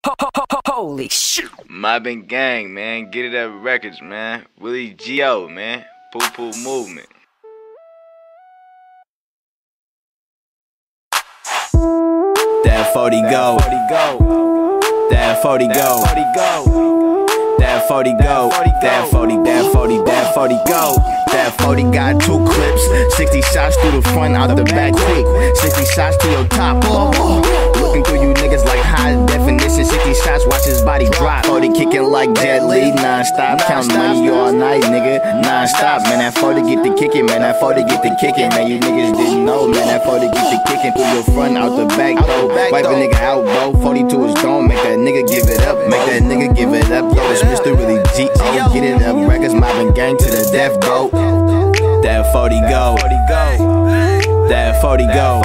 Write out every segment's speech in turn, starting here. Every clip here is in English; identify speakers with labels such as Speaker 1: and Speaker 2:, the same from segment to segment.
Speaker 1: Holy shit.
Speaker 2: Mobbing gang, man. Get it at records, man. Willie G.O., man. Poo-poo movement.
Speaker 3: That 40 go. That 40 go. That 40 go. That 40, that 40, that 40 go. That 40 got 2 clips. 60 shots through the front, out the back quick. 60 shots to your top. Looking through you niggas like high definition. 60 shots, watch his body drop. 40 kicking like Jet Li, non-stop. Count money all night, nigga, non-stop. Man, that 40 get the kicking, man, that 40 get the kicking. Man, you niggas didn't know, man, that 40 get the kicking. Through your front, out the back, though. Wipe a nigga out, bro. 42 is dome, make that nigga give it up. Make that nigga give it up, yo. It's Mr. Willie G.O. Get it up, records, mobbing gang to the death, bro. That 40 go. That 40 go.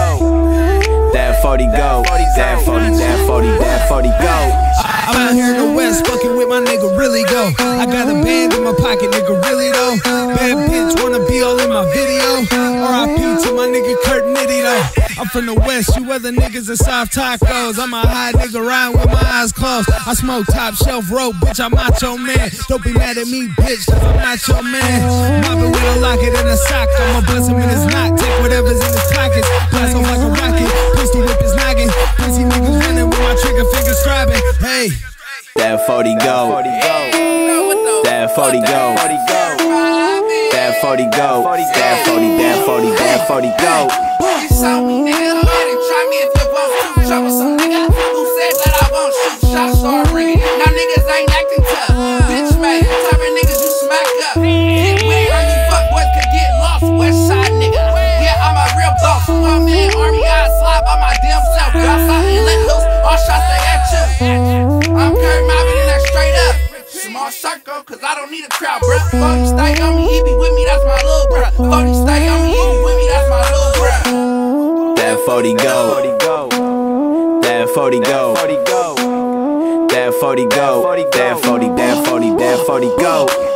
Speaker 3: That 40 go. That 40, that 40, that 40 go.
Speaker 4: I'm out here in the West, fucking with my nigga really go. I got a band in my pocket, nigga really though. Bad bitch wanna be all in my video. R.I.P. to my nigga Kurt Nitty though. I'm from the West, you other niggas are soft tacos. I'm a high nigga riding with my eyes closed. I smoke top shelf rope, bitch, I'm not your man. Don't be mad at me, bitch, cause I'm not your man. Mobbing with a locket and a sock, I'ma bless him in his knot. Take whatever's in his pockets, blast off like a rocket. Pistol whip his noggin. Pussy niggas running with my trigger finger scribing. Hey,
Speaker 3: that 40 go. That 40 go. That 40 go. That 40, that 40, that 40 go.
Speaker 5: You saw me, nigga. Try me if you want to. Show me some nigga who said that I won't shoot. Shots start ringing. Now niggas ain't acting tough. Bitch made type of niggas you smack up. Get wet or you fuck boys could get lost. West side nigga. Yeah, I'm a real boss. One man army, I slide by my damn self. Drop out and let loose. All shots they at you. I'm Kurt mobbing in that straight up. Small circle, cause I don't need a crowd, bruh. 40 stay on me, he be with me, that's my little bruh. 40 stay on me, he be with me, that's my little bruh.
Speaker 3: That 40 go. That 40 go. That 40 go. That 40, that 40, that 40 go.